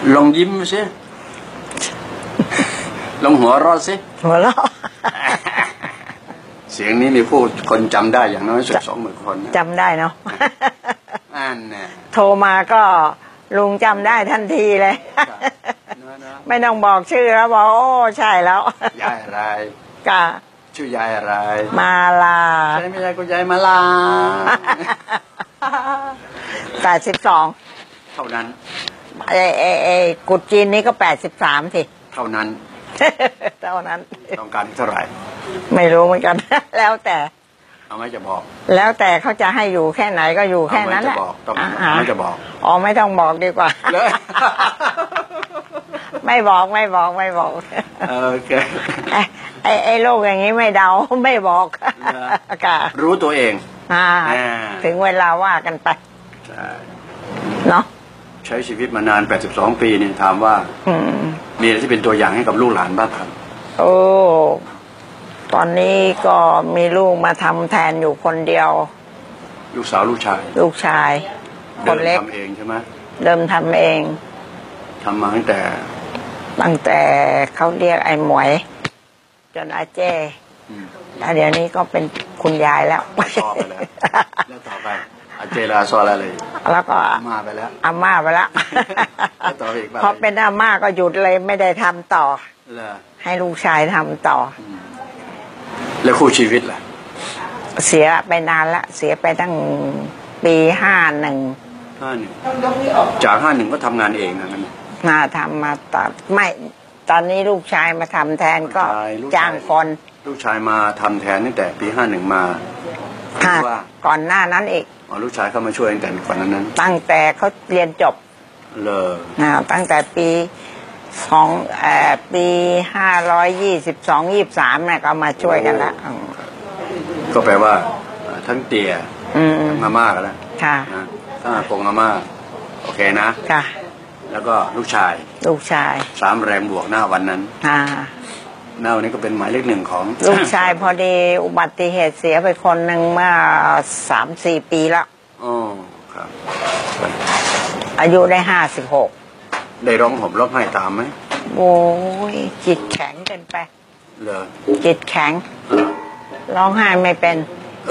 ลองยิ้มสิลองหัวเราะสิหัวเราะเสียงนี้นี่พูดคนจำได้อย่างน้อยสุด20,000 คนจำได้เนาะอันน่ะโทรมาก็ลุงจำได้ทันทีเลยไม่ต้องบอกชื่อแล้วบอกโอ้ใช่แล้วยายอะไรกะชื่อยายอะไรมาลาใช่ไม่ใช่คุณยายมาลา 82เท่านั้นกุดจีนนี้ก็83สิเท่านั้นต้องการเท่าไหร่ไม่รู้เหมือนกันแล้วแต่เอาไม่จะบอกแล้วแต่เขาจะให้อยู่แค่ไหนก็อยู่แค่นั้นแหละไม่จะบอกอ๋อไม่ต้องบอกดีกว่าไม่บอกโอเคไอ้โลกอย่างนี้ไม่เดาไม่บอกรู้ตัวเองถึงเวลาว่ากันไปเนาะใช้ชีวิตมานาน82 ปีเนี่ยถามว่ามีอะไรที่เป็นตัวอย่างให้กับลูกหลานบ้างครับโอ้ตอนนี้ก็มีลูกมาทำแทนอยู่คนเดียวลูกสาวลูกชายคนเล็กทำเองใช่ไหมเริ่มทำเองทำมาตั้งแต่เขาเรียกไอ้หมวยจนอาเจ้แล้วเดี๋ยวนี้ก็เป็นคุณยายแล้วชอบไปแล้วต่อไปอาเจลาซออะไรเลยแล้วก็อาม่าไปแล้วต่ออีกพอเป็นอาม่าก็หยุดเลยไม่ได้ทำต่อให้ลูกชายทำต่อแล้วคู่ชีวิตล่ะเสียไปนานละเสียไปตั้งปี51 จาก51ก็ทำงานเองนะมันทำมาไม่ตอนนี้ลูกชายมาทำแทนก็จ้างคนลูกชายมาทำแทนตั้งแต่ปี51มาว่าก่อนหน้านั้นอีกลูกชายเข้ามาช่วยตั้งแต่ก่อนนั้นตั้งแต่เขาเรียนจบเลยตั้งแต่ปี522-23เนี่ยก็มาช่วยกันแล้วก็แปลว่าทั้งเตี่ยทั้งอาม่ากันแล้วค่ะทั้งอากงอาม่าโอเคนะค่ะแล้วก็ลูกชาย3 แรงบวกหน้าวันนั้นหน้าวันนี้ก็เป็นหมายเลข1ของลูกชายพอดีอุบัติเหตุเสียไปคนหนึ่งเมื่อ 3-4 ปีแล้วอ๋อครับอายุได้56 ได้ร้องห่มร้องไห้ตามไหมโอ้ยจิตแข็งเกินไปเหรอจิตแข็งร้องไห้ไม่เป็น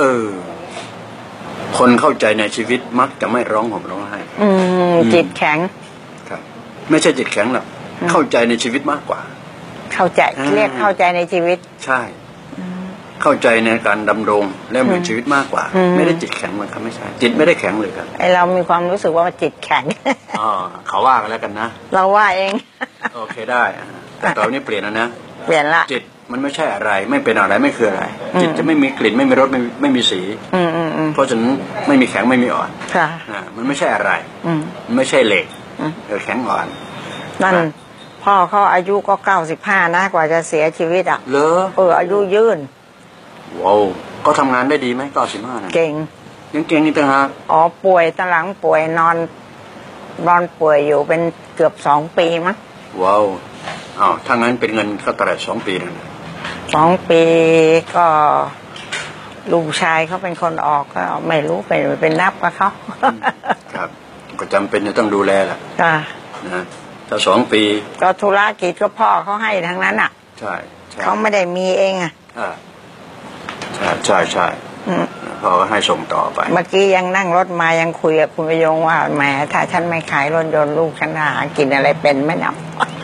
คนเข้าใจในชีวิตมักจะไม่ร้องห่มร้องไห้จิตแข็งครับไม่ใช่จิตแข็งหรอกเข้าใจในชีวิตมากกว่าเข้าใจเรียกเข้าใจในชีวิตใช่เข้าใจในการดำรงและมีชีวิตมากกว่าไม่ได้จิตแข็งเลยครับไม่ใช่จิตไม่ได้แข็งเลยครับไอเรามีความรู้สึกว่าจิตแข็งเขาว่ากันแล้วกันนะเราว่าเองโอเคได้แต่ตอนนี้เปลี่ยนแล้วนะเปลี่ยนละจิตมันไม่ใช่อะไรไม่เป็นอะไรไม่คืออะไรจิตจะไม่มีกลิ่นไม่มีรสไม่มีสีเพราะฉะนั้นไม่มีแข็งไม่มีอ่อนมันไม่ใช่อะไรมันไม่ใช่เหล็กแข็งอ่อนนั่นพ่อเขาอายุก็95นะกว่าจะเสียชีวิตอ่ะอายุยืนว้าวก็ทำงานได้ดีไหม95นะเก่งยังเก่งนี่ต่างหากป่วยตอนหลังป่วยนอนป่วยอยู่เป็นเกือบ2 ปีมั้งว้าวถ้างั้นเป็นเงินก็ตลอด2 ปีนะ 2 ปีก็ลูกชายเขาเป็นคนออกก็ไม่รู้เป็นนับกับเขาครับก็จำเป็นจะต้องดูแลแหละนะถ้า2 ปีก็ธุรกิจก็พ่อเขาให้ทั้งนั้นอ่ะใช่เขาไม่ได้มีเองอ่ะใช่พ่อก็ให้ส่งต่อไปเมื่อกี้ยังนั่งรถมายังคุยกับคุณประยงว่าแหมถ้าฉันไม่ขายรถยนต์ลูกฉันหากินอะไรเป็นไหมเนาะ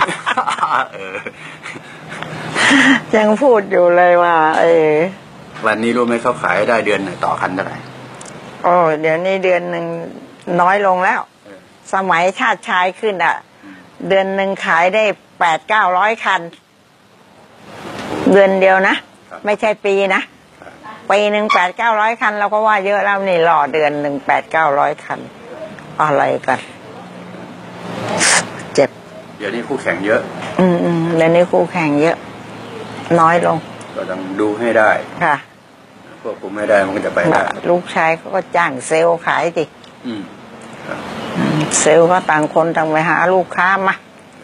ยังพูดอยู่เลยว่าวันนี้รู้ไหมเขาขายได้เดือนไหนต่อคันเท่าไหร่เดี๋ยวนี้เดือนหนึ่งน้อยลงแล้วสมัยชาติชายขึ้นอ่ะเดือนหนึ่งขายได้800-900 คันเดือนเดียวนะไม่ใช่ปีนะปีหนึ่ง800-900 คันเราก็ว่าเยอะแล้วนี่รอเดือนหนึ่ง800-900 คันอะไรกันเจ็บเดี๋ยวนี้คู่แข่งเยอะเดี๋ยวนี้คู่แข่งเยอะน้อยลงก็ต้องดูให้ได้ค่ะพวกผมไม่ได้มันก็จะไปได้ลูกชายเขาก็จ้างเซลล์ขายดิเซลล์ก็ต่างคนต่างไปหาลูกค้ามา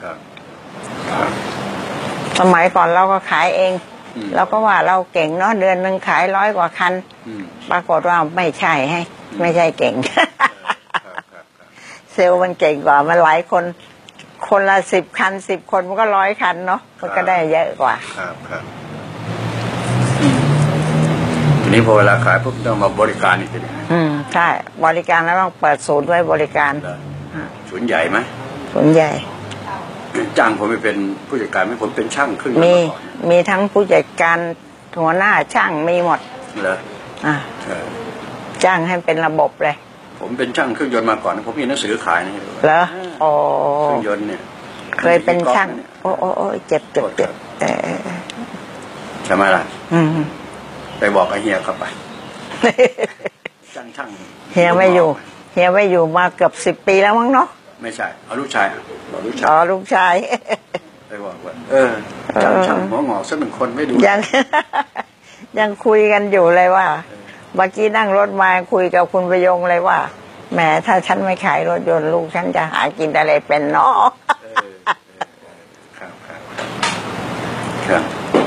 สมัยก่อนเราก็ขายเองเราก็ว่าเราเก่งเนาะเดือนหนึ่งขาย100 กว่าคันปรากฏว่าไม่ใช่ไม่ใช่เก่งเซลล์มันเก่งกว่ามันหลายคนคนละ10 คัน10 คนมันก็100 คันเนาะมันก็ได้เยอะกว่าครับทีนี้พอเวลาขายปุ๊บต้องมาบริการอีกทีนึงใช่บริการแล้วต้องเปิดศูนย์ไว้บริการศูนย์ใหญ่ไหมศูนย์ใหญ่จ้างผมไปเป็นผู้จัดการไหมผมเป็นช่างครึ่งมีทั้งผู้จัดการหัวหน้าช่างมีหมดเหรอจ้างให้เป็นระบบเลยผมเป็นช่างเครื่องยนต์มาก่อนผมมีหนังสือขายนะเหรอเครื่องยนต์เนี่ยเคยเป็นช่างโอ้เจ็บใช่ไหมล่ะไปบอกไอ้เฮียเข้าไปช่างเฮียไม่อยู่มาเกือบ10 ปีแล้วมั้งเนาะไม่ใช่เอาลูกชายลูกชายไปบอกว่าช่างหัวงอกสัก1 คนไม่ดูยังคุยกันอยู่เลยว่าเมื่อกี้นั่งรถมาคุยกับคุณประยงเลยว่าแหมถ้าฉันไม่ขายรถยนต์ลูกฉันจะหากินอะไรเป็นเนาะครับ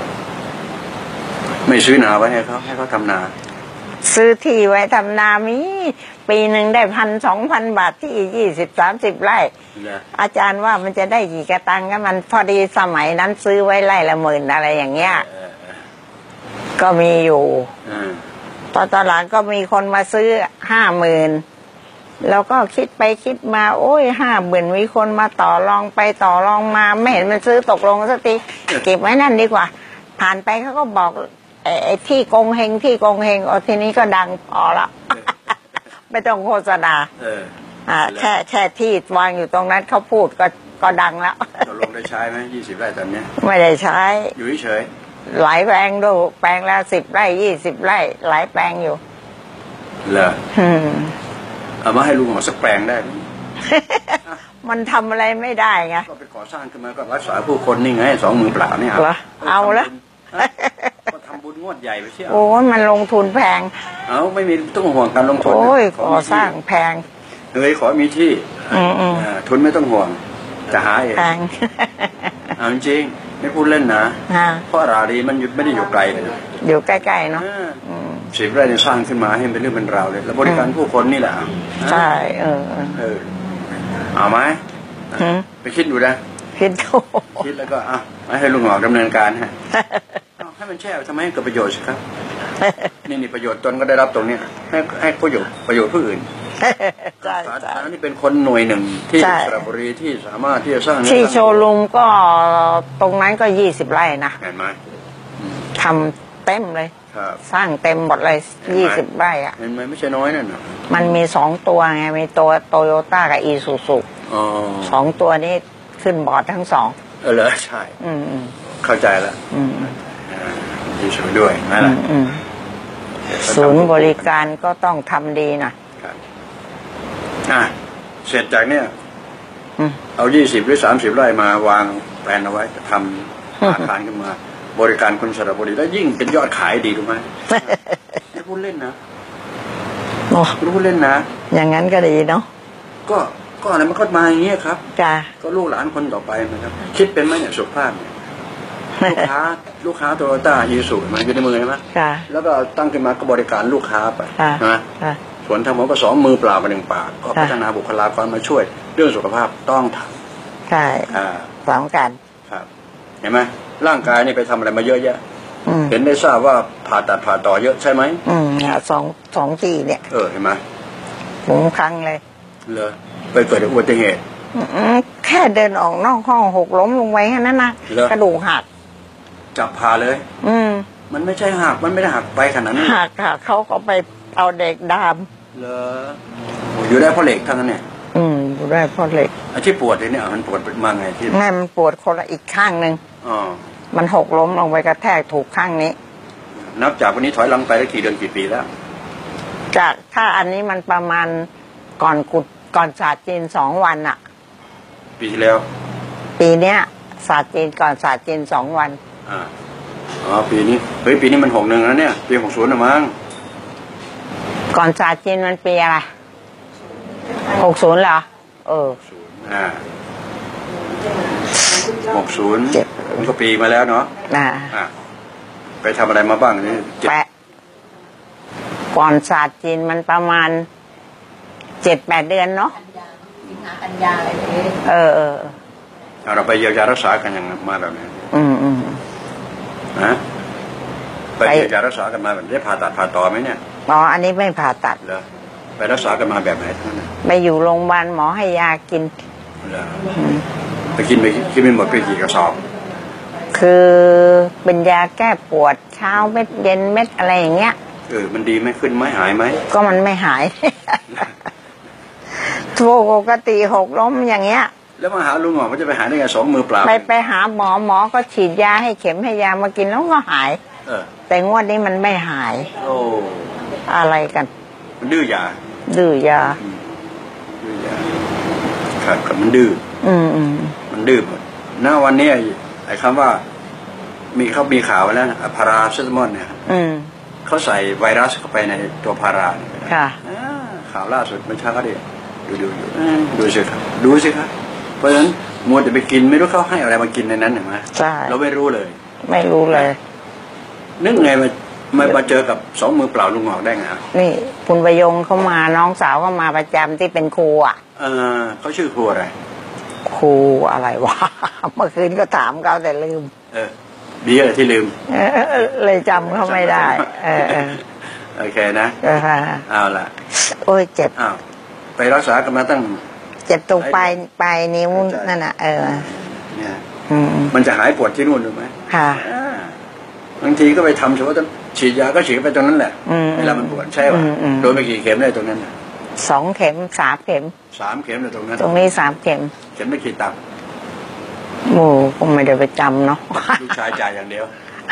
ไม่ซื้อนาไว้ให้เขาทำนาซื้อที่ไว้ทำนามีปีหนึ่งได้1,000-2,000 บาทที่20-30 ไร่อาจารย์ว่ามันจะได้กี่กระตังก็มันพอดีสมัยนั้นซื้อไว้ไร่ละ10,000อะไรอย่างเงี้ยก็มีอยู่ตอนหลังก็มีคนมาซื้อ50,000แล้วก็คิดไปคิดมาโอ้ย50,000มีคนมาต่อรองไปต่อรองมาไม่เห็นมันซื้อตกลงสักทีเก็บไว้นั่นดีกว่าผ่านไปเขาก็บอกไอ้ที่กงเฮงทีนี้ก็ดังพอละไม่ต้องโฆษณาแค่ที่วางอยู่ตรงนั้นเขาพูดก็ดังแล้วตกลงได้ใช้ไหม20 ไร่ตอนนี้ไม่ได้ใช้อยู่เฉยหลายแปลงดูแปลงละ10 ไร่20 ไร่หลายแปลงอยู่เหรอเอามาให้ลุงหมอสักแปลงได้มันทำอะไรไม่ได้ไงก็ไปก่อสร้างขึ้นมาก็รักษาผู้คนนี่ไง2 มือเปล่าเนี่ยเอาละก็ทำบุญงวดใหญ่ไปเชี่ยวโอ้ยมันลงทุนแพงไม่มีต้องห่วงการลงทุนโอ้ยก่อสร้างแพงขอมีที่ทุนไม่ต้องห่วงจะหาเองแพงจริงไม่พูดเล่นนะเพราะราดีมันไม่ได้อยู่ไกลเลยอยู่ใกล้ๆเนาะ 10 ไร่สร้างขึ้นมาให้เป็นเรื่องเป็นราวเลยแล้วบริการผู้คนนี่แหละใช่เอาไหมไปคิดดูนะคิดแล้วก็ให้ลุงหงอกดำเนินการให้มันแช่ทำให้เกิดประโยชน์สิครับนี่ประโยชน์ตนก็ได้รับตรงนี้ให้ประโยชน์ผู้อื่นสาธารณะนี่เป็นคนหน่วยหนึ่งที่สระบุรีที่สามารถที่จะสร้างที่โชว์รูมก็ตรงนั้นก็20 ไร่นะเห็นไหมทำเต็มเลยสร้างเต็มหมดเลย20 ไร่อ่ะเห็นไหมไม่ใช่น้อยนั่นมันมี2 ตัวไงมีตัวโตโยต้ากับอีซูซู2 ตัวนี้ขึ้นบอร์ดทั้ง2 เหรอใช่เข้าใจแล้วดีช่วยด้วยนั่นแหละศูนย์บริการก็ต้องทำดีนะเสร็จจากเนี้ยเอา20 หรือ 30 ไร่มาวางแผนเอาไว้จะทำอาคารขึ้นมาบริการคนสระบุรีแล้วยิ่งเป็นยอดขายดีถูกไหมไม่พูดเล่นนะไม่พูดเล่นนะอย่างนั้นก็ดีเนาะก็อะไรมันก็มาอย่างเงี้ยครับก็ลูกหลานคนต่อไปนะครับคิดเป็นไหมเนี่ยสุภาพลูกค้าโตโยต้ายีสุมาอยู่ในมือใช่ไหมแล้วก็ตั้งขึ้นมาก็บริการลูกค้าไปนะส่วนทางผมก็2 มือเปล่ากับ1 ปากก็พัฒนาบุคลากรมาช่วยเรื่องสุขภาพต้องทำใช่สำคัญครับเห็นไหมร่างกายนี่ไปทำอะไรมาเยอะแยะเห็นได้ทราบว่าผ่าตัดผ่าต่อเยอะใช่ไหมสองที่เนี่ยเห็นไหมผมครั้งเลยไปเกิดอุบัติเหตุแค่เดินออกนอกห้องหกล้มลงไว้แค่นั้นนะกระดูกหักจับผ่าเลยมันไม่ใช่หักมันไม่ได้หักไปขนาดนั้นหักเขาก็ไปเอาเด็กดามอยู่ได้เพราะเหล็กทั้งนั้นเนี่ยอยู่ได้เพราะเหล็กที่ปวดเนี่ยมันปวดมาไงที่แม่มันปวดคนละอีกข้างนึงมันหกล้มลงไปกระแทกถูกข้างนี้นับจากวันนี้ถอยหลังไปได้กี่เดือนกี่ปีแล้วจากถ้าอันนี้มันประมาณก่อนศาสตร์จีน2 วันอะปีที่แล้วปีเนี้ยศาสตร์จีนก่อนศาสตร์จีน2 วันปีนี้ปีนี้มัน61แล้วเนี่ยปี60นะมั้งก่อนศาสตร์จีนมันปีอะไร60เหรอ 60มันก็ปีมาแล้วเนาะไปทำอะไรมาบ้างนี่ก่อนศาสตร์จีนมันประมาณ7-8 เดือนเนาะกันยาอะไรนี้เราไปเยียวยารักษากันอย่างมาแบบนี้นะไปเยียวยารักษากันมาแบบได้ผ่าตัดผ่าต่อไหมเนี่ยอ๋ออันนี้ไม่ผ่าตัดเหรอไปรักษากันมาแบบไหนทั้งนั้นไปอยู่โรงพยาบาลหมอให้ยากินเหรอไปกินไม่หมดไปกี่กระสอบคือเป็นยาแก้ปวดเช้าเม็ดเย็นเม็ดอะไรอย่างเงี้ยมันดีไหมขึ้นไหมหายไหมก็มันไม่หายปกติหกล้มอย่างเงี้ยแล้วมาหาลุงหมอมันจะไปหาได้ไง2 มือเปล่าไปหาหมอก็ฉีดยาให้เข็มให้ยามากินแล้วก็หายแต่งวดนี้มันไม่หายโอ้อะไรกันมันดื้อยาครับมันดื้อมันดื้อหน้าวันนี้ไอ้คำว่ามีข่าวแล้วนะพาราเซตามอลเนี่ยเขาใส่ไวรัสเข้าไปในตัวพาราค่ะข่าวล่าสุดเมื่อเช้าก็ดูสิครับเพราะฉะนั้นมัวแต่ไปกินไม่รู้เขาให้อะไรมากินในนั้นเห็นไหมใช่เราไม่รู้เลยนึกไงมาเจอกับ2 มือเปล่าลุงหงอกได้ไงนี่คุณประยงเขามาน้องสาวเขามาประจำที่เป็นครูอ่ะเขาชื่อครูอะไรครูอะไรวะเมื่อคืนก็ถามเขาแต่ลืมดีอะไรที่ลืมเลยจำเขาไม่ได้โอเคนะเอาล่ะโอ้ยเจ็บไปรักษากันมาตั้งเจ็บตรงปลายนิ้วนั่นน่ะเนี่ยมันจะหายปวดที่นู่นหรือไหมค่ะบางทีก็ไปทำเฉพาะฉีดยาก็ฉีดไปตรงนั้นแหละเวลามันปวดใช่ป่ะโดนไปกี่เข็มได้ตรงนั้น 2 เข็ม3 เข็ม 3 เข็มเลยตรงนั้นตรงนี้3 เข็มไม่กี่ตับโอ้ก็ไม่ได้ไปจำเนาะลูกชายจ่ายอย่างเดียว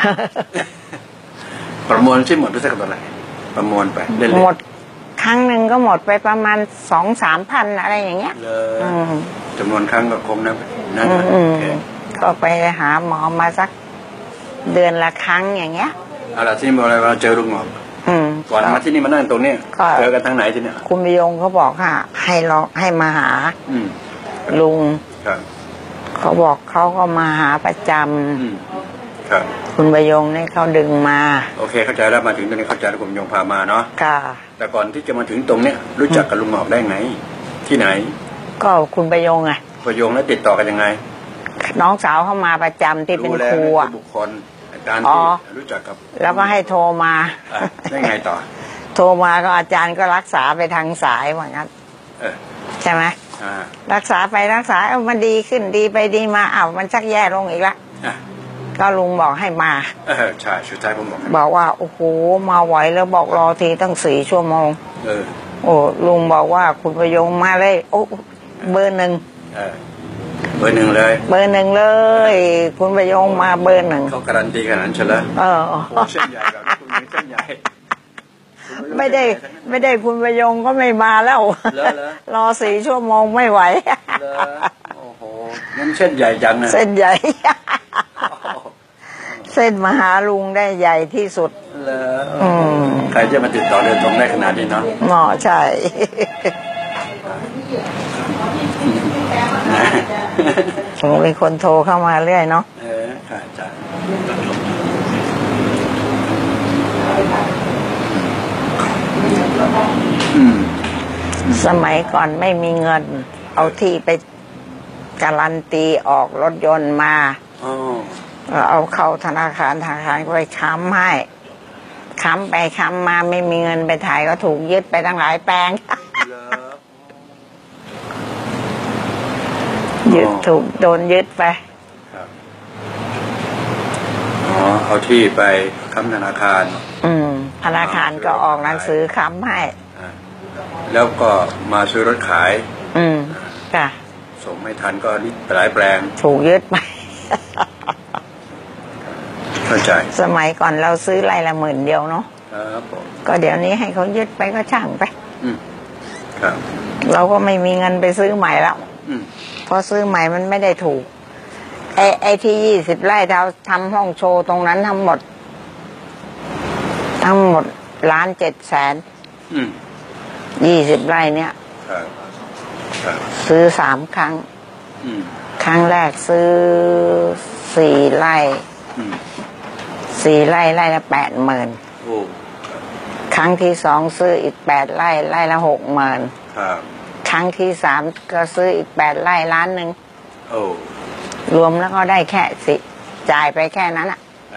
ประมวลที่หมดไปสักเท่าไหร่ประมวลไปหมดครั้งหนึ่งก็หมดไปประมาณ2-3 พันอะไรอย่างเงี้ยจำนวนครั้งก็คงนะก็ไปหาหมอมาสักเดือนละครั้งอย่างเงี้ยเอาล่ะที่นี่เราเจอลุงหมอก่อนมาที่นี่มานั่งตรงนี้เจอกันทางไหนที่เนี่ยคุณประยงเขาบอกค่ะให้มาหาลุงเขาบอกเขาก็มาหาประจำคุณประยงเนี่ยเขาดึงมาโอเคเข้าใจแล้วมาถึงตรงนี้เข้าใจแล้วคุณประยงพามาเนาะค่ะแต่ก่อนที่จะมาถึงตรงเนี้ยรู้จักกับลุงหมอกได้ไงที่ไหนก็คุณประยงไงประยงแล้วติดต่อกันยังไงน้องสาวเขามาประจำที่เป็นครูบุคคลการที่รู้จักกับแล้วก็ให้โทรมาได้ไงต่อโทรมาก็อาจารย์ก็รักษาไปทางสายเหมือนกันใช่ไหมรักษาไปรักษามันดีขึ้นดีไปดีมามันชักแย่ลงอีกละก็ลุงบอกให้มาใช่สุดท้ายผมบอกว่าโอ้โหมาไหวแล้วบอกรอทีตั้ง4 ชั่วโมงโอ้ลุงบอกว่าคุณประยงมาเลยโอ้เบอร์ 1 เบอร์ 1เลยคุณประยงมาเบอร์ 1 เขาการันตีขนาดนั้นเฉลยเส้นใหญ่แบบคุณเส้นใหญ่ไม่ได้คุณประยงก็ไม่มาแล้วรอ4 ชั่วโมงไม่ไหวโอ้โหงั้นเส้นใหญ่จังนะเส้นใหญ่เส้นมาหาลุงได้ใหญ่ที่สุดใครจะมาติดต่อโดยตรงได้ขนาดนี้เนาะใช่มีคนโทรเข้ามาเรื่อยเนาะค่ะจ้ะสมัยก่อนไม่มีเงินเอาที่ไปการันตีออกรถยนต์มาเอาเข้าธนาคารก็ไปค้ำให้ค้ำไปค้ำมาไม่มีเงินไปถ่ายก็ถูกยึดไปตั้งหลายแปลงถูกโดนยึดไปเอาที่ไปค้ำธนาคารธนาคารก็ออกหนังสือค้ำให้แล้วก็มาซื้อรถขายค่ะส่งไม่ทันก็นี่หลายแปลงถูกยึดไปเข้าใจสมัยก่อนเราซื้อไร่ละ10,000 เดียวเนาะก็เดี๋ยวนี้ให้เขายึดไปก็ช่างไปครับเราก็ไม่มีเงินไปซื้อใหม่แล้วพอซื้อใหม่มันไม่ได้ถูกไอ้ที่20 ไร่เราทำห้องโชว์ตรงนั้นทั้งหมด1,700,000 20 ไร่เนี่ยซื้อ3 ครั้งครั้งแรกซื้อ4 ไร่4 ไร่ไร่ละ80,000ครั้งที่2ซื้ออีก8 ไร่ไร่ละ60,000ครั้งที่3ก็ซื้ออีก8 ไร่1,000,000 รวมแล้วก็ได้แค่จ่ายไปแค่นั้นอ่ะ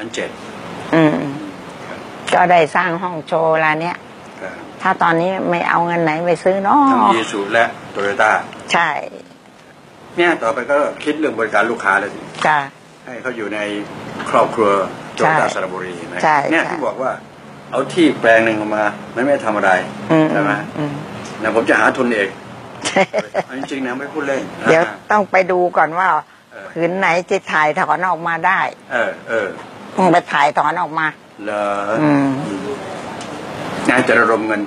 1,700,000 ก็ได้สร้างห้องโชว์ร้านเนี้ยถ้าตอนนี้ไม่เอาเงินไหนไปซื้อเนาะทั้งอีซูและโตโยต้าใช่เนี่ยต่อไปก็คิดเรื่องบริการลูกค้าเลยสิจ้ะให้เขาอยู่ในครอบครัวโตโยต้าสระบุรีนะเนี่ยที่บอกว่าเอาที่แปลงหนึ่งออกมามันไม่ทำอะไรใช่ไหมนะผมจะหาทุนเองจริงๆนะไม่พูดเล่นเดี๋ยวต้องไปดูก่อนว่าผืนไหนจะถ่ายถอนออกมาได้ต้องไปถ่ายถอนออกมาเหรองานจะระดมเงิน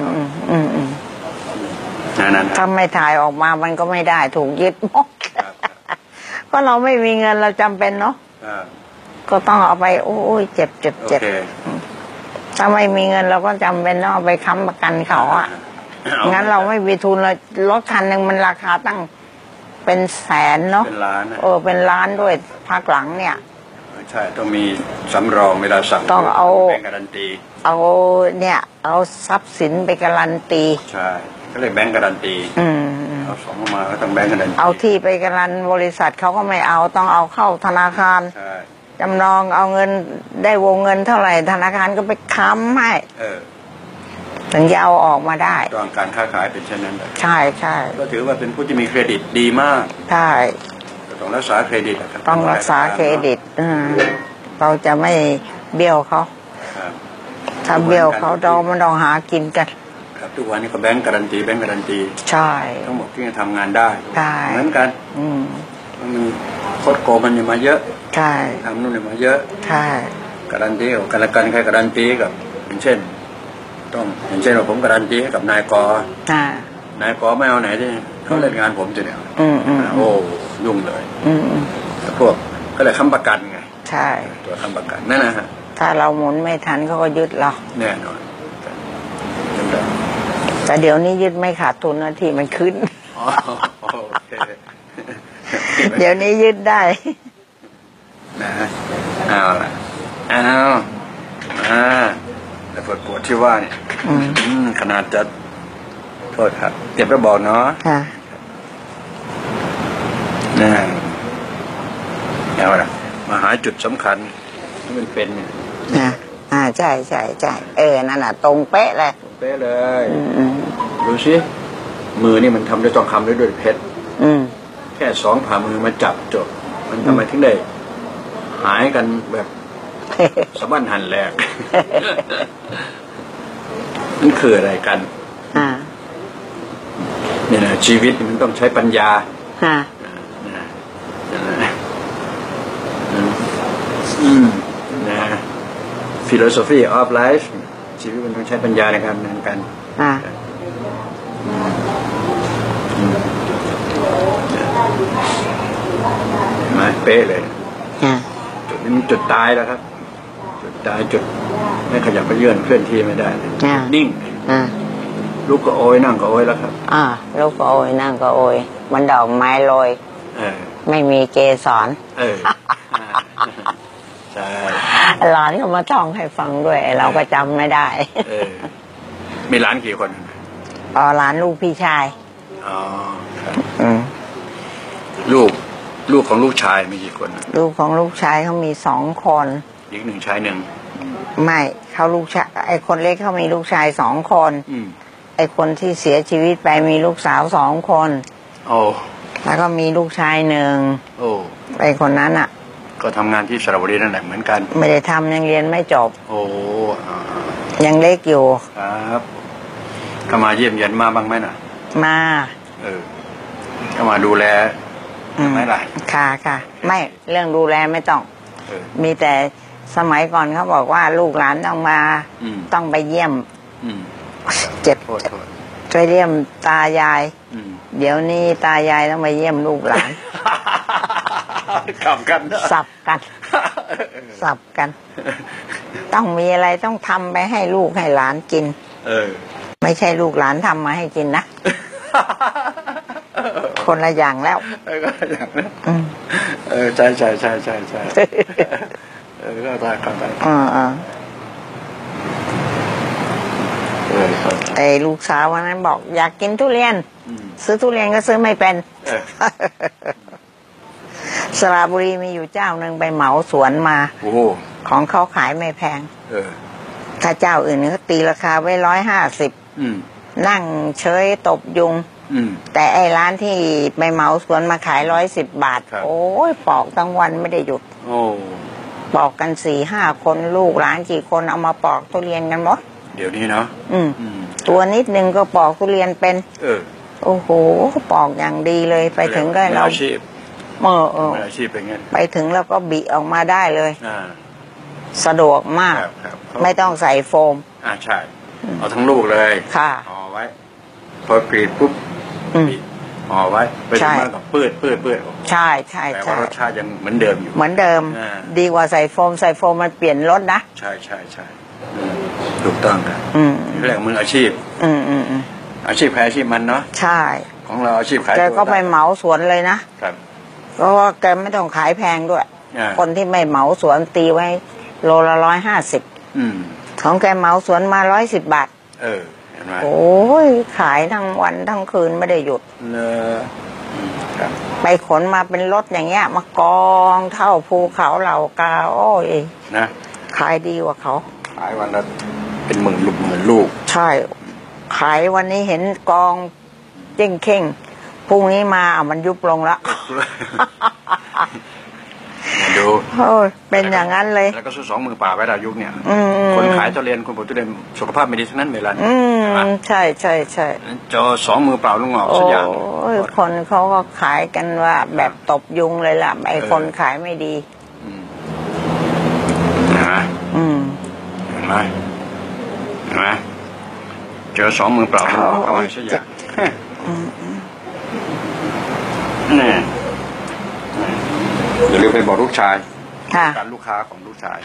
นั่นถ้าไม่ถ่ายออกมามันก็ไม่ได้ถูกยึดหมดก็เราไม่มีเงินเราจำเป็นเนาะก็ต้องเอาไปโอ้ยเจ็บถ้าไม่มีเงินเราก็จำเป็นต้องเอาไปค้ำประกันเขาอ่ะงั้นเราไม่มีทุนเลยรถคันหนึ่งมันราคาตั้งเป็นแสนเนาะเป็นล้านเป็นล้านด้วยภาคหลังเนี่ยใช่ต้องมีสำรองเวลาสั่งต้องเอาแบงก์การันตีเอาทรัพย์สินไปการันตีใช่ก็เลยแบงก์การันตีเอาสองมาก็ต้องแบงก์การันตีเอาที่ไปการันบริษัทเขาก็ไม่เอาต้องเอาเข้าธนาคารจำลองเอาเงินได้วงเงินเท่าไหร่ธนาคารก็ไปค้ำให้ถึงจะเอาออกมาได้ตอนการค้าขายเป็นเช่นนั้นใช่ก็ถือว่าเป็นผู้ที่มีเครดิตดีมากใช่ต้องรักษาเครดิตต้องรักษาเครดิตเราจะไม่เบี้ยวเขาถ้าเบี้ยวเขาเรามันต้องหากินกันครับทุกวันนี้ก็แบงก์การันตีใช่ทั้งหมดที่จะทำงานได้เหมือนกันมันโคตรโกมันอยู่มาเยอะใช่ทำนู่นมาเยอะใช่การันตีกันละกันใครการันตีกับอย่างเช่นว่าผมการันตีให้กับนายกนายกไม่เอาไหนที่เขาเล่นงานผมจะเนี่ยโอ้ยุ่งเลยพวกก็เลยค้ำประกันไงใช่ตัวค้ำประกันนั่นนะฮะถ้าเราหมุนไม่ทันเขาก็ยึดเราแน่นอนแต่เดี๋ยวนี้ยึดไม่ขาดทุนนะที่มันขึ้นเดี๋ยวนี้ยึดได้นะเอาละแต่ปวดที่ว่าเนี่ยขนาดจะโทษครับเจ็บแล้วบอกเนาะนะเอาละมาหาจุดสำคัญที่มันเป็นเนี่ยใช่นั่นน่ะตรงเป๊ะเลยเป๊ะเลยดูสิมือนี่มันทำด้วยทองคำด้วยเพชรแค่2 ผ่ามือมาจับจบมันทำไมถึงได้หายกันแบบสะบั้นหันแหลกมันคืออะไรกันเนี่ยนะชีวิตมันต้องใช้ปัญญานะ philosophy of life ชีวิตมันต้องใช้ปัญญาในการดำเนินการมาเป๊ะเลยจุดนี้มันจุดตายแล้วครับจุดตายจุดไม่ขยับไปเยื่อนเคลื่อนที่ไม่ได้นิ่งลุกก็โอยนั่งก็โอยแล้วครับลุกก็โอยนั่งก็โอยมันดอกไม้โรยไม่มีเกสรใช่หลานก็มาท่องให้ฟังด้วยเราก็จำไม่ได้มีหลานกี่คนหลานลูกพี่ชายลูกของลูกชายมีกี่คนลูกของลูกชายเขามี2 คนอีก1ชาย1 ไม่เขาลูกชายไอ้คนเล็กเขามีลูกชาย2 คนไอ้คนที่เสียชีวิตไปมีลูกสาว2 คนแล้วก็มีลูกชาย1ไอ้คนนั้นก็ทำงานที่สระบุรีนั่นแหละเหมือนกันไม่ได้ทำยังเรียนไม่จบยังเล็กอยู่ครับก็มาเยี่ยมเยียนมาบ้างไหมน่ะมาก็มาดูแลไม่ไรค่ะไม่เรื่องดูแลไม่ต้องมีแต่สมัยก่อนเขาบอกว่าลูกหลานต้องมาต้องไปเยี่ยมเจ็บไปเยี่ยมตายายเดี๋ยวนี้ตายายต้องไปเยี่ยมลูกหลานขับกันสับกันต้องมีอะไรต้องทำไปให้ลูกให้หลานกินไม่ใช่ลูกหลานทำมาให้กินนะคนละอย่างแล้วก็อย่างนั้นใช่ก็ได้ไอ้ลูกสาววันนั้นบอกอยากกินทุเรียนซื้อทุเรียนก็ซื้อไม่เป็นสระบุรีมีอยู่เจ้าหนึ่งไปเหมาสวนมาของเขาขายไม่แพงถ้าเจ้าอื่นเขาตีราคาไว้150นั่งเฉยตบยุงแต่ไอ้ร้านที่ไปเหมาสวนมาขาย110 บาทโอ้ยปอกทั้งวันไม่ได้หยุดปอกกัน4-5 คนลูกหลานกี่คนเอามาปอกทุเรียนกันหมดเดี๋ยวนี้เนาะตัวนิดนึงก็ปอกทุเรียนเป็นโอ้โหปอกอย่างดีเลยไปถึงก็เราอาชีพเป็นไงไปถึงแล้วก็บิออกมาได้เลยสะดวกมากไม่ต้องใส่โฟมใช่เอาทั้งลูกเลยค่ะห่อไว้พอกรีดปุ๊บห่อไว้ไปถึงมันก็เปื้อนใช่ใช่แต่ว่ารสชาติยังเหมือนเดิมอยู่เหมือนเดิมดีกว่าใส่โฟมมันเปลี่ยนรสนะใช่ถูกต้องครับเรื่องมืออาชีพอาชีพใครอาชีพมันเนาะใช่ของเราอาชีพขายแกก็ไปเหมาสวนเลยนะครับเพราะว่าแกไม่ต้องขายแพงด้วยคนที่ไม่เหมาสวนตีไว้โลละ150ของแกเหมาสวนมา110 บาทโอ้ยขายทั้งวันทั้งคืนไม่ได้หยุดไปขนมาเป็นรถอย่างเงี้ยมากองเท่าภูเขาเหล่ากาโอ้ยนะขายดีกว่าเขาขายวันละเป็นหมื่นลูกใช่ขายวันนี้เห็นกองเจ้งเข่งพรุ่งนี้มามันยุบลงแล้วดูเป็นอย่างนั้นเลยแล้วก็สู้2 มือเปล่าไว้ดาวยุคเนี่ยคนขายทุเรียนคนปลูกทุเรียนสุขภาพไม่ดีทั้งนั้นเวลาใช่จอ2 มือเปล่าลุงหงอกสักอย่างคนเขาก็ขายกันว่าแบบตบยุงเลยล่ะไอ้คนขายไม่ดีเห็นไหมเจอ2 มือเปล่าลุงหงอกเอาไว้สักอย่างนี่อย่าลืมไปบอกลูกชายการลูกค้าของลูกชาย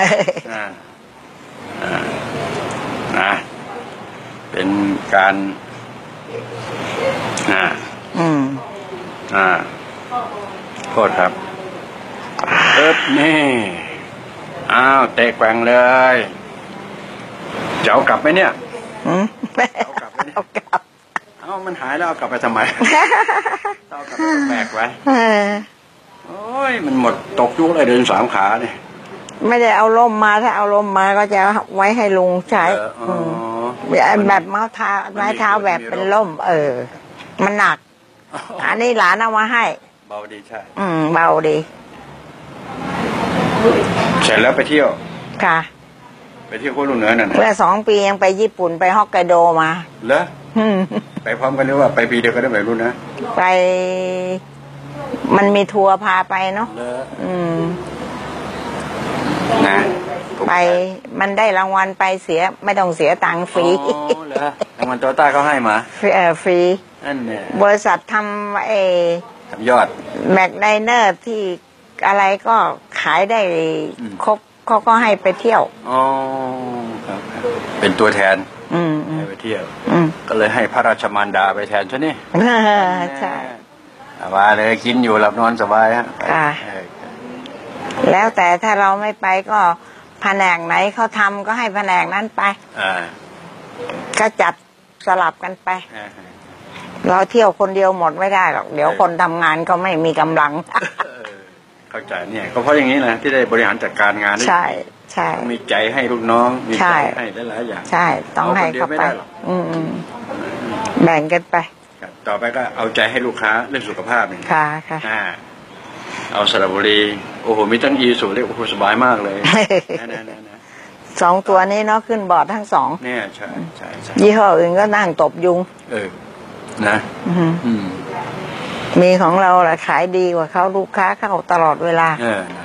นะเป็นการโทษครับนี่เตะแกว่งเลยจะเอากลับไหมเนี่ยเอากลับไหมเนี่ยมันหายแล้วเอากลับไปทำไมเอากลับไปแบกไว้โอ้ยมันหมดตกยุคเลยเดิน3 ขาเนี่ยไม่ได้เอาล่มมาถ้าเอาล่มมาก็จะไว้ให้ลุงใช้แบบไม้เท้าแบบเป็นล่มมันหนักอันนี้หลานเอามาให้เบาดีใช่เบาดีเสร็จแล้วไปเที่ยวค่ะไปเที่ยวโคลุเหนือนั่นเมื่อ2 ปียังไปญี่ปุ่นไปฮอกไกโดมาเหรอไปพร้อมกันหรือว่าไปปีเดียวกันได้ไหมรู้นะไปมันมีทัวร์พาไปเนาะนะไปมันได้รางวัลไปเสียไม่ต้องเสียตังค์ฟรีรางวัลโตต้าเขาให้มาฟรีนั่นเนี่ยบริษัททำยอดแมคไนเนอร์ที่อะไรก็ขายได้ครบเขาก็ให้ไปเที่ยวครับเป็นตัวแทนให้ไปเที่ยวก็เลยให้พระราชมารดาไปแทนใช่ไหมใช่มาเลยกินอยู่หลับนอนสบายฮะแล้วแต่ถ้าเราไม่ไปก็แผนกไหนเขาทำก็ให้แผนกนั้นไปก็จัดสลับกันไปเราเที่ยวคนเดียวหมดไม่ได้หรอกเดี๋ยวคนทำงานก็ไม่มีกำลังเข้าใจเนี่ยก็เพราะอย่างนี้นะที่ได้บริหารจัดการงานใช่มีใจให้ลูกน้องมีใจให้หลายๆอย่างใช่ต้องให้เขาไปแบ่งกันไปต่อไปก็เอาใจให้ลูกค้าเรื่องสุขภาพนี่ค่ะเอาสระบุรีโอ้โหมีตั้งสูเรียกโอ้โหสบายมากเลย 2 ตัวนี้เนาะขึ้นบอร์ดทั้ง2 เนี่ยใช่ยี่ห้ออื่นก็นั่งตบยุงนะมีของเราแหละขายดีกว่าเขาลูกค้าเข้าตลอดเวลา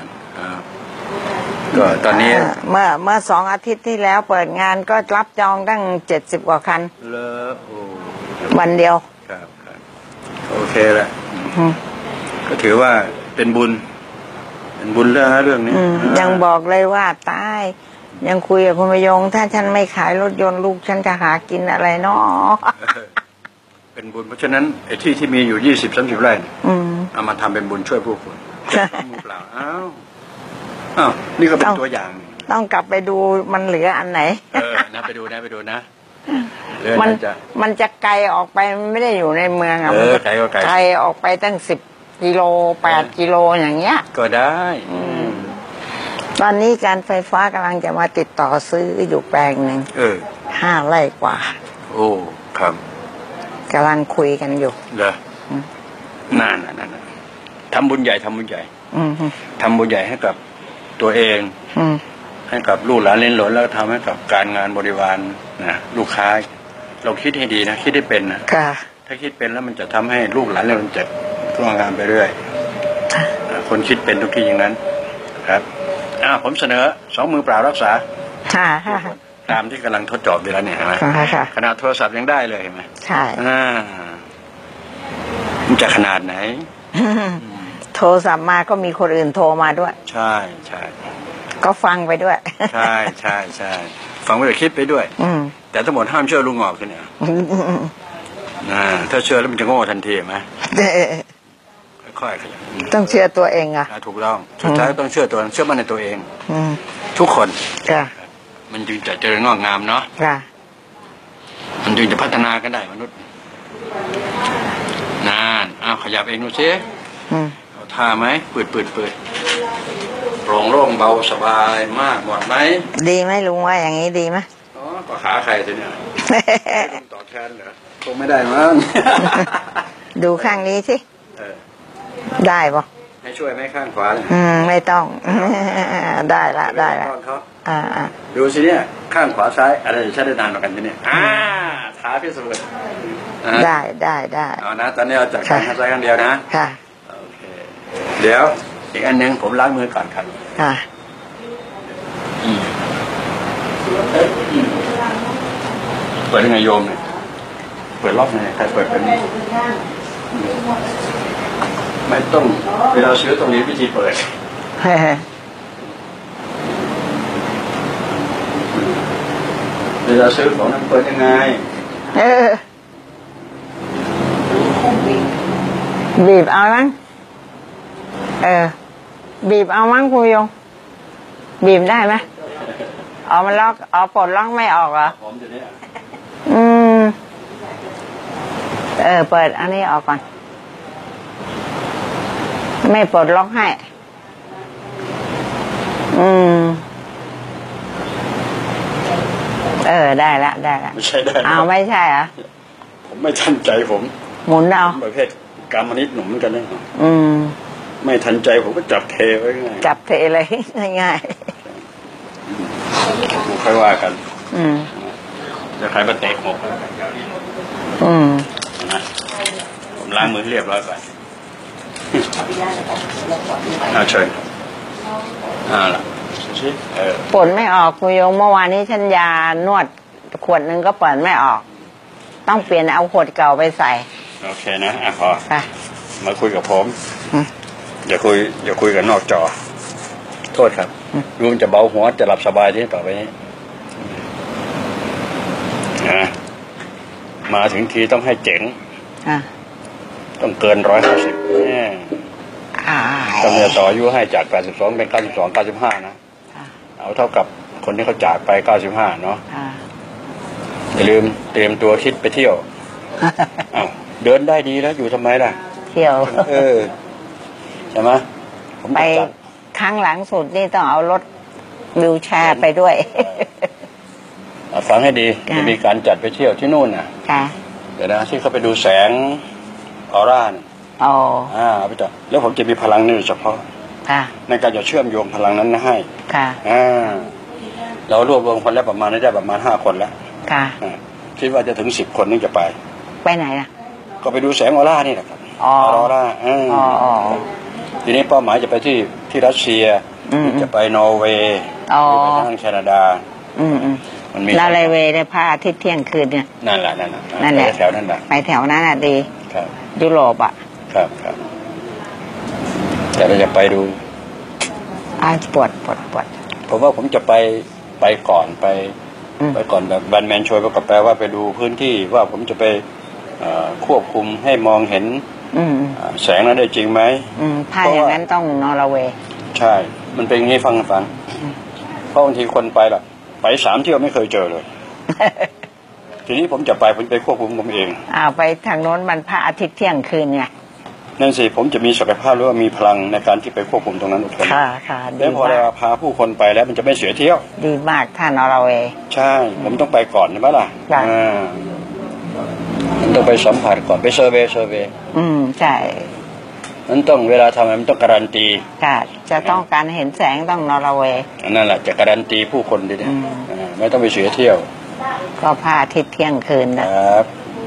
ก็ตอนนี้เมื่อ2 อาทิตย์ที่แล้วเปิดงานก็รับจองตั้ง70 กว่าคันวันเดียวครับโอเคแหละก็ถือว่าเป็นบุญเรื่องนี้ยังบอกเลยว่าตายยังคุยกับคุณประยงถ้าฉันไม่ขายรถยนต์ลูกฉันจะหากินอะไรเนาะเป็นบุญเพราะฉะนั้นไอ้ที่มีอยู่20-30 ไร่เอามาทำเป็นบุญช่วยผู้คนมือเปล่าอ้าวนี่ก็เป็นตัวอย่างต้องกลับไปดูมันเหลืออันไหนนะไปดูนะมันจะไกลออกไปไม่ได้อยู่ในเมืองอ่ะไกลออกไปตั้งกิโล8 กิโลอย่างเงี้ยก็ได้ตอนนี้การไฟฟ้ากำลังจะมาติดต่อซื้ออยู่แปลงหนึ่ง5 ไร่กว่าโอ้ครับกำลังคุยกันอยู่เหรอนั่นทำบุญใหญ่ทำบุญใหญ่ทำบุญใหญ่ให้กับตัวเองให้กับลูกหลานเล่นหลนแล้วทำให้กับการงานบริวารนะลูกค้าเราคิดให้ดีนะคิดให้เป็นนะถ้าคิดเป็นแล้วมันจะทำให้ลูกหลานเราจะร่วงงานไปเรื่อยคนคิดเป็นทุกที่อย่างนั้นครับผมเสนอ2 มือเปล่ารักษาตามที่กำลังทดสอบอยู่แล้วเนี่ยเห็นไหมขนาดโทรศัพท์ยังได้เลยเห็นไหมใช่มันจะขนาดไหนโทรศัพท์มาก็มีคนอื่นโทรมาด้วยใช่ก็ฟังไปด้วยใช่ฟังไปด้วยคิดไปด้วยแต่ทั้งหมดห้ามเชื่อลุงงอกเนี่ยถ้าเชื่อแล้วมันจะโง่ทันทีไหมค่อยๆต้องเชื่อตัวเองอะถูกต้องสุดท้ายต้องเชื่อมั่นในตัวเองทุกคนมันจึงจะเจริญงอกงามเนาะมันจึงจะพัฒนากันได้มนุษย์ขยับเองดูซิเอาท่าไหมปืดโล่งเบาสบายมากหมดไหมดีไหมลุงว่าอย่างนี้ดีไหมก็ขาใครสิเนี่ยต่อแขนเหรอคงไม่ได้มั้งดูข้างนี้สิได้ปะให้ช่วยไหมข้างขวาไม่ต้องได้ละดูสิเนี่ยข้างขวาซ้ายอะไรจะใช้ได้นานกว่ากันทีเนี่ยขาพิสูจน์ได้เอานะตอนนี้เราจัดการข้างซ้ายข้างเดียวนะค่ะโอเคเดี๋ยวอีกอันนึงผมล้างมือก่อนครับเปิดยังไงโยมเนี่ยเปิดล็อกไงใครเปิดเป็นไม่ต้องเวลาซื้อตรงนี้วิธีเปิดเวลาซื้อของนั้นเปิดยังไงบีบเอามั้งบีบเอามั้งครูยงบีบได้ไหมมันล็อกปลดล็อกไม่ออกเหรอเปิดอันนี้ออกก่อนไม่ปลดล็อกให้ได้ละไม่ใช่ได้ไม่ใช่เหรอผมไม่ทันใจผมหมุนเอาประเภทกรรมนิดหนุ่มเหมือนกันนะไม่ทันใจผมก็จับเทไว้ง่ายจับเทเลยง่ายค่อยว่ากันจะใครมาเตะผมนะผมล้างมือเรียบร้อยก่อนเชิญล่ะผลไม่ออกคุณโยมเมื่อวานนี้ฉันยานวดขวดนึงก็เปิดไม่ออกต้องเปลี่ยนเอาขวดเก่าไปใส่โอเคนะพอมาคุยกับผมอย่าคุยกันนอกจอโทษครับลุงจะเบาหัวจะหลับสบายที่ต่อไปนี้มาถึงทีต้องให้เจ๋งต้องเกิน150ต้องจะต่ออายุให้จาก82เป็น92 95นะเอาเท่ากับคนที่เขาจากไป95เนาะอย่าลืมเตรียมตัวคิดไปเที่ยวเดินได้ดีแล้วอยู่ทำไมล่ะเที่ยวใช่ไหมไปครั้งหลังสุดนี่ต้องเอารถวิวแชร์ไปด้วยฟังให้ดีจะมีการจัดไปเที่ยวที่นู่นเดี๋ยวนะที่เขาไปดูแสงออร่าไปจัดแล้วผมจะมีพลังนี่โดยเฉพาะในการจะเชื่อมโยงพลังนั้นให้เรารวบรวมคนแล้วประมาณได้ประมาณ5 คนแล้วคิดว่าจะถึง10 คนนี่จะไปไหนล่ะก็ไปดูแสงออร่านี่แหละครับออร่าทีนี้เป้าหมายจะไปที่รัสเซียจะไปนอร์เวย์ไปทางแคนาดามันมีนอร์เวย์ในพระอาทิตย์เที่ยงคืนเนี่ยนั่นแหละแถวนั้นแหละไปแถวนั้นดียุโรปครับแต่เราจะไปดูปวดผมว่าผมจะไปก่อนแบบแบนแมนโชยก็แปลว่าไปดูพื้นที่ว่าผมจะไปควบคุมให้มองเห็นแสงนั้นได้จริงไหมถ้าอย่างนั้นต้องนอร์เวย์ใช่มันเป็นอย่างนี้ฟังเพราะบางทีคนไป3 เที่ยวไม่เคยเจอเลย ทีนี้ผมจะไปควบคุมผมเองไปทางโน้นมันพระอาทิตย์เที่ยงคืนไงนั่นสิผมจะมีศักยภาพหรือว่ามีพลังในการที่ไปควบคุมตรงนั้นโอเคค่ะค่ะแล้วพอเราพาผู้คนไปแล้วมันจะไม่เสียเที่ยวดีมากท่านเราเองใช่ผมต้องไปก่อนใช่ไหมล่ะมันต้องไปสัมผัสก่อนไปเซอร์เวย์ใช่มันต้องเวลาทำมันต้องการันตีค่ะจะต้องการเห็นแสงต้องนอร์เวย์นั่นแหละจะการันตีผู้คนดีเนี่ยไม่ต้องไปเสียเที่ยวก็พาทิศเที่ยงคืนนะครับ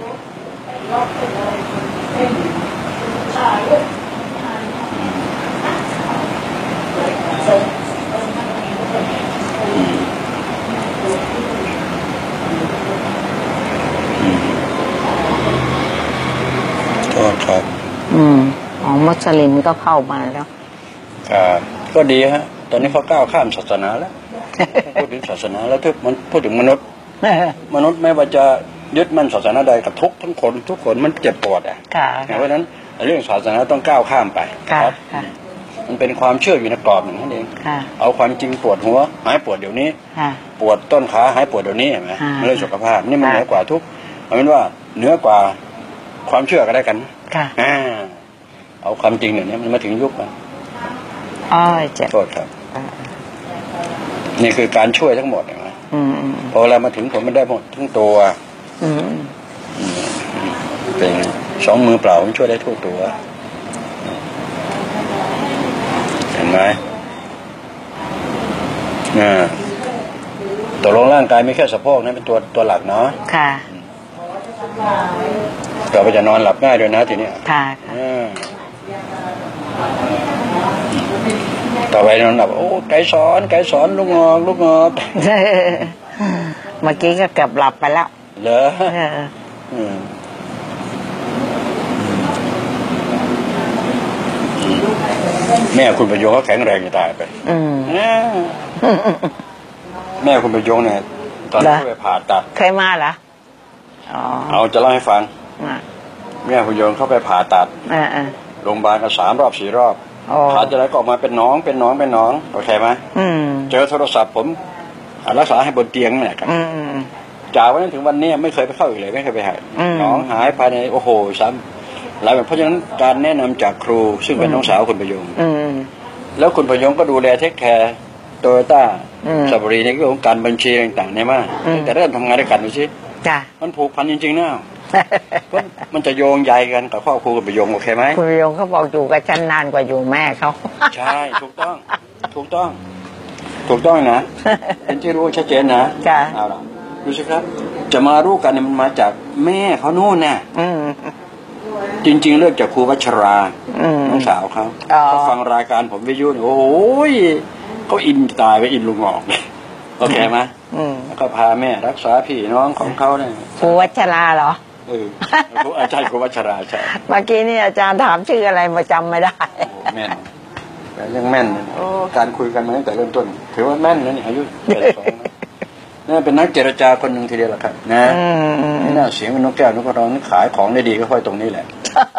ครับมุสลิมก็เข้ามาแล้วก็ดีฮะตอนนี้เขาก้าวข้ามศาสนาแล้วพูดถึงศาสนาแล้วมันพูดถึงมนุษย์ไม่ว่าจะยึดมั่นศาสนาใดกับทุกคนมันเจ็บปวดเพราะฉะนั้นเรื่องศาสนาต้องก้าวข้ามไปครับมันเป็นความเชื่ออยู่ในกรอบหนึ่งนั่นเองเอาความจริงปวดหัวหายปวดเดี๋ยวนี้ปวดต้นขาหายปวดเดี๋ยวนี้เห็นไหมเรื่องสุขภาพนี่มันเหนือกว่าทุกเอาเป็นว่าเหนือกว่าความเชื่อก็ได้กันเอาความจริงเนี่ยมันมาถึงยุคมันเจ็บโทษครับนี่คือการช่วยทั้งหมดเห็นไหมพอเรามาถึงผมมันได้หมดทั้งตัวเป็นสองมือเปล่ามันช่วยได้ทั่วตัวเห็นไหมตัวรองร่างกายไม่แค่สะโพกนะเป็นตัวหลักเนาะค่ะเราไปจะนอนหลับง่ายด้วยนะทีนี้ค่ะต่อไปนอนหลับโอ้ไก่สอนลูกงอกเมื่อกี้ก็เกือบหลับไปแล้วเหรอแม่คุณประโยงเขาแข็งแรงจะตายไปแม่คุณประโยงเนี่ยตอนที่ไปผ่าตัดเคยมาเหรอเอาจะเล่าให้ฟังแม่คุณประโยงเข้าไปผ่าตัดโรงพยาบาลกัน3 รอบ 4 รอบผ่าจะไรก็ออกมาเป็นน้องโอเคไหมเจอโทรศัพท์ผมรักษาให้บนเตียงเนี่ยครับจากวันนั้นถึงวันนี้ไม่เคยไปเข้าอีกเลยไม่เคยไปหาน้องหายภายในโอ้โหหลายแบบเพราะฉะนั้นการแนะนำจากครูซึ่งเป็นน้องสาวคุณประโยงแล้วคุณประโยงก็ดูแลเทคแคร์โตโยต้าสับรีในเรื่องของการบัญชีต่างๆเนี่ยมากแต่เริ่มทำงานด้วยกันดูสิมันผูกพันจริงๆนะเพราะมันจะโยงใยกันกับครอบครัวคุณประโยงโอเคไหมคุณประโยงเขาบอกอยู่กับฉันนานกว่าอยู่แม่เขาใช่ถูกต้องนะเป็นที่รู้ชัดเจนนะเอาล่ะดูสิครับจะมารู้กันเนี่ยมันมาจากแม่เขาโน่นน่ะจริงๆเริ่มจากครูวัชราน้องสาวเขาฟังรายการผมวิทยุโอ้ยเขาอินตายไปอินลุงงอกโอเคไหมแล้วก็พาแม่รักษาพี่น้องของเขาเนี่ยครูวัชราเหรอใช่ครูวัชราใช่เมื่อกี้นี่อาจารย์ถามชื่ออะไรมาจำไม่ได้แม่นแต่ยังแม่นการคุยกันมาตั้งแต่เริ่มต้นถือว่าแม่นนะเนี่ยอายุนี่เป็นนักเจรจาคนหนึ่งทีเดียวแหละครับนะนี่น่าเสียงมันนกแก้วนกกระรองนี่ขายของได้ดีก็ค่อยตรงนี้แหละ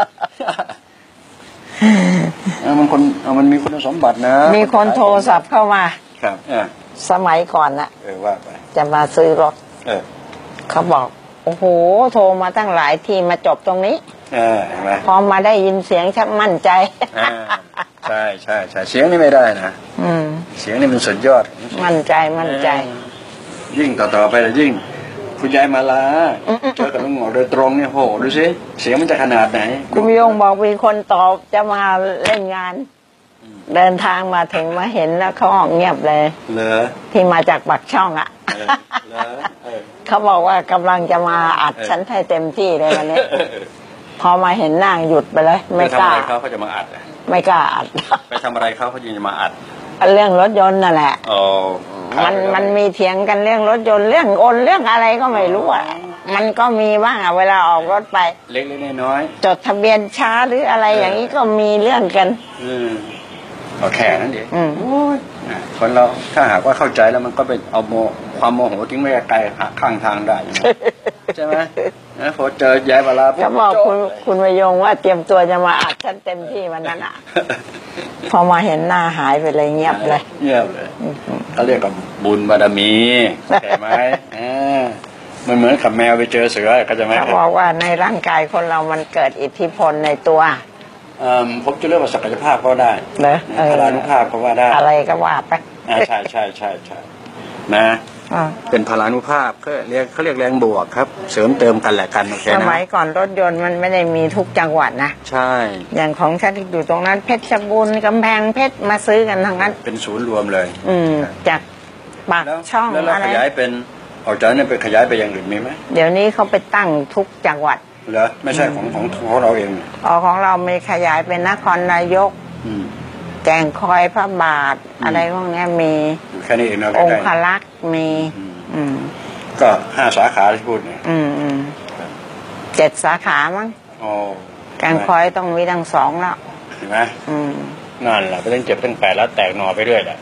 มันมีคุณสมบัตินะมีคนโทรศัพท์เข้ามาครับสมัยก่อนน่ะว่าไปจะมาซื้อรถเขาบอกโอ้โหโทรมาตั้งหลายทีมาจบตรงนี้พอมาได้ยินเสียงชักมั่นใจใช่เสียงนี่ไม่ได้นะเสียงนี่มันสุดยอดมั่นใจยิ่งต่อไปยิ่งคุณยายมาลาเจอกับลุงหงอโดยตรงเนี่ยโหดูสิเสียงมันจะขนาดไหนคุณยงบอกมีคนตอบจะมาเล่นงานเดินทางมาถึงมาเห็นแล้วเขาเงียบเลยที่มาจากปักช่องอ่ะเขาบอกว่ากำลังจะมาอัดฉันให้เต็มที่เลยวันนี้พอมาเห็นนางหยุดไปเลยไม่กล้าเขาจะมาอัดไม่กล้าอัดไปทำอะไรเขาจึงจะมาอัดเรื่องรถยนต์นั่นแหละมันมีเถียงกันเรื่องรถยนต์เรื่องโอนเรื่องอะไรก็ไม่รู้อ่ะมันก็มีบ้างอ่ะเวลาออกรถไปเล็กๆน้อยจดทะเบียนช้าหรืออะไรอย่างนี้ก็มีเรื่องกันก็แค่นั้นเองคนเราถ้าหากว่าเข้าใจแล้วมันก็ไปเอาความโมโหทิ้งไม่ไกลข้างทางได้ใช่ไหมพอเจอยายเวลาก็บอกคุณวายงว่าเตรียมตัวจะมาอัดฉันเต็มที่วันนั้นอ่ะพอมาเห็นหน้าหายไปเลยเงียบเลยเขาเรียกกับบุญบารมีใช่ไหมมันเหมือนกับแมวไปเจอเสือก็จะไม่เขาบอกว่าในร่างกายคนเรามันเกิดอิทธิพลในตัวผมจะเรียกว่าศักยภาพก็ได้พลานุภาพก็ว่าได้อะไรก็ว่าไปใช่นะเป็นพลานุภาพเขาเรียกแรงบวกครับเสริมเติมกันแหละกันโอเคนะสมัยก่อนรถยนต์มันไม่ได้มีทุกจังหวัดนะใช่อย่างของฉันที่อยู่ตรงนั้นเพชรบูรณ์กำแพงเพชรมาซื้อกันทั้งนั้นเป็นศูนย์รวมเลยจากปากช่องแล้วขยายเป็นออกจากนั้นไปขยายไปอย่างอื่นมีไหมเดี๋ยวนี้เขาไปตั้งทุกจังหวัดเหรอไม่ใช่ของเราเองของเรามีขยายเป็นนครนายกแก่งคอยพระบาทอะไรพวกนี้มีแค่นี้เองนะองคลักษ์มีก็5 สาขาที่พูดเนี่ย 7 สาขามั้งแก่งคอยต้องมีทั้ง2แล้วเห็นไหมนั่นแหละไปตั้ง7 ตั้ง 8แล้วแตกหน่อไปเรื่อยแหละ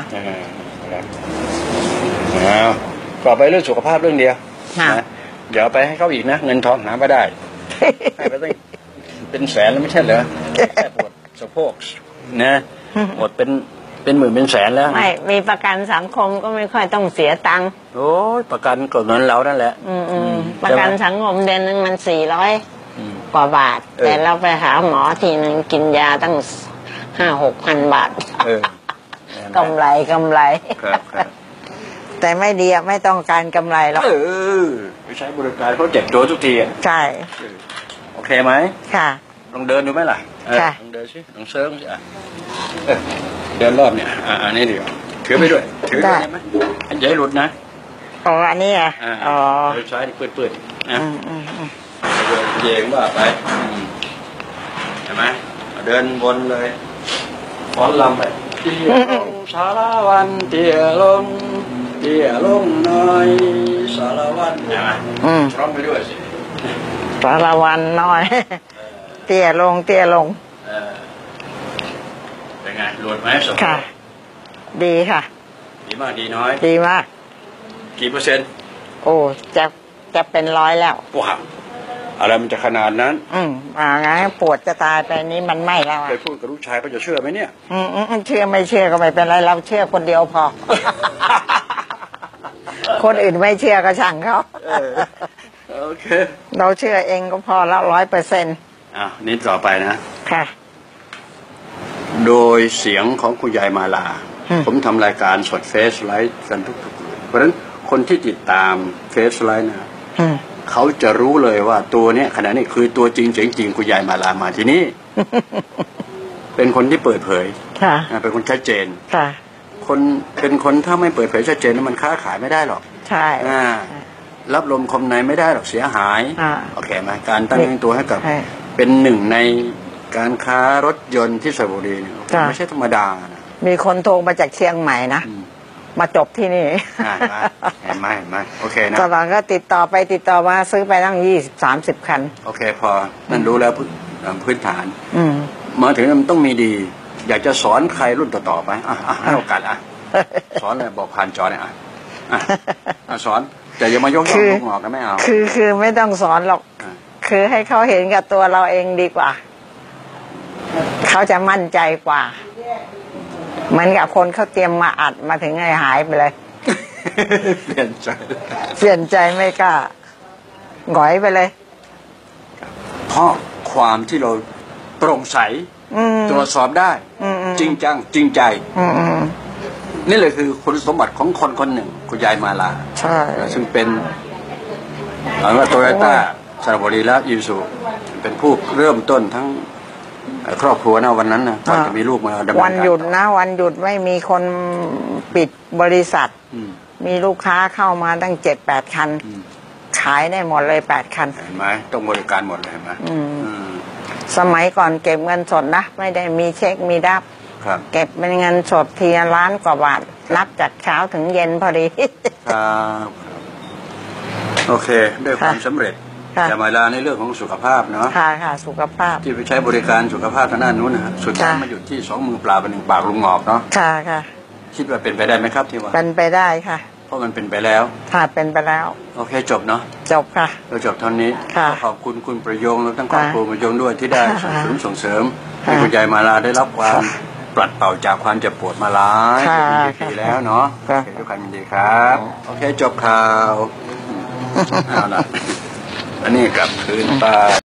ก็ไปเรื่องสุขภาพเรื่องเดียวนะเดี๋ยวไปให้เขาอีกนะเงินทองหาไม่ได้ให้ไปตั้งเป็นแสนแล้วไม่ใช่เหรอแค่ปวดสะโพกนะหมดเป็นหมื่นเป็นแสนแล้วไม่มีประกันสังคมก็ไม่ค่อยต้องเสียตังค์โอ้ยประกันก็เงินเรานั่นแหละประกันสังคมเดือนนึงมัน400 กว่าบาทแต่เราไปหาหมอทีนึงกินยาตั้ง5-6 พันบาทกำไรแต่ไม่ดีไม่ต้องการกำไรหรอกไปใช้บริการเขาเจ็บตัวทุกทีใช่โอเคไหมค่ะลองเดินดูไหมล่ะลองเดินสิลองเซิร์ฟสิเดินรอบเนี่ยอันนี้ดีถือไปด้วยถือได้ไหมอย่าให้หลุดนะอันนี้เดินซ้ายเปิดนะเดินเยงว่าไปเห็นไหมเดินวนเลยฟ้อนลำไปเตี้ยลงสารวันเตี้ยลงน้อยสารวันเห็นไหมร้องไปด้วยสิสารวันน้อยเตี้ยลงเป็นไงหลุดไหมสมค่ะดีค่ะดีมากดีน้อยดีมากกี่เปอร์เซ็นต์โอ้จะเป็น100แล้วว้าวอะไรมันจะขนาดนั้นงั้นปวดจะตายไปนี้มันไม่แล้วไปพูดกับลูกชายเขาจะเชื่อไหมเนี่ยเชื่อไม่เชื่อก็ไม่เป็นไรเราเชื่อคนเดียวพอ คนอื่นไม่เชื่อก็ช่างเขาโอเคเราเชื่อเองก็พอแล้ว100% นี่ต่อไปนะค่ะโดยเสียงของคุณยายมาลาผมทำรายการสดเฟซไลฟ์กันทุกๆเพราะฉะนั้นคนที่ติดตามเฟซไลฟ์นะเขาจะรู้เลยว่าตัวเนี้ยขณะนี้คือตัวจริงเสียงจริงคุณยายมาลามาที่นี่ เป็นคนที่เปิดเผยเป็นคนชัดเจนคนเป็นคนถ้าไม่เปิดเผยชัดเจนมันค้าขายไม่ได้หรอกใช่รับลมคมในไม่ได้หรอกเสียหายโอเคไหมการตั้งตัวให้กับเป็นหนึ่งในการค้ารถยนต์ที่สระบุรีไม่ใช่ธรรมดานะมีคนโทรมาจากเชียงใหม่นะมาจบที่นี่เห็นไหมโอเคนะตอนหลังก็ติดต่อมาซื้อไปตั้ง20-30 คันโอเคพอนั่นรู้แล้วพื้นฐานมาถึงมันต้องมีดีอยากจะสอนใครรุ่นต่อไปให้โอกาสสอนเลยบอกผ่านจอเนี่ยสอนแต่อย่ามายกย่องลูกหงอกนะไม่เอาคือไม่ต้องสอนหรอกคือให้เขาเห็นกับตัวเราเองดีกว่าเขาจะมั่นใจกว่าเหมือนกับคนเขาเตรียมมาอัดมาถึงหายไปเลยเปลี่ยนใจไม่กล้าหงอยไปเลยเพราะความที่เราโปร่งใสตรวจสอบได้จริงจังจริงใจนี่เลยคือคุณสมบัติของคนคนหนึ่งคุณยายมาลาใช่ซึ่งเป็นว่าโตโยต้าสระบุรีและยูซูเป็นผู้เริ่มต้นทั้งครอบครัวนะวันนั้นนะก่อนจะมีลูกมาดำเนินการวันหยุดนะวันหยุดไม่มีคนปิดบริษัทมีลูกค้าเข้ามาตั้ง7-8 คันขายได้หมดเลย8 คันเห็นไหมต้องบริการหมดเลยเห็นไหมสมัยก่อนเก็บเงินสดนะไม่ได้มีเช็คมีดับเก็บเป็นเงินสดทีละ1,000,000 กว่าบาทนับจากเช้าถึงเย็นพอดีโอเคด้วยความสำเร็จแต่มาลาในเรื่องของสุขภาพเนาะค่ะสุขภาพที่ไปใช้บริการสุขภาพทางด้านนู้นนะสุดท้ายมาหยุดที่2 มือเปล่าเป็น1 ปากลุงหงอกเนาะค่ะคิดว่าเป็นไปได้ไหมครับที่ว่าเป็นไปได้ค่ะเพราะมันเป็นไปแล้วเป็นไปแล้วโอเคจบเนาะจบค่ะเราจบเท่านี้ขอบคุณคุณประยงและทั้งครอบครัวประยงด้วยที่ได้ส่งเสริมให้คุณยายมาลาได้รับความปลัดเป่าจากความเจ็บปวดมาหลายปีแล้วเนาะทุกท่านยินดีครับโอเคจบข่าวเอาละอันนี้กลับคืนไป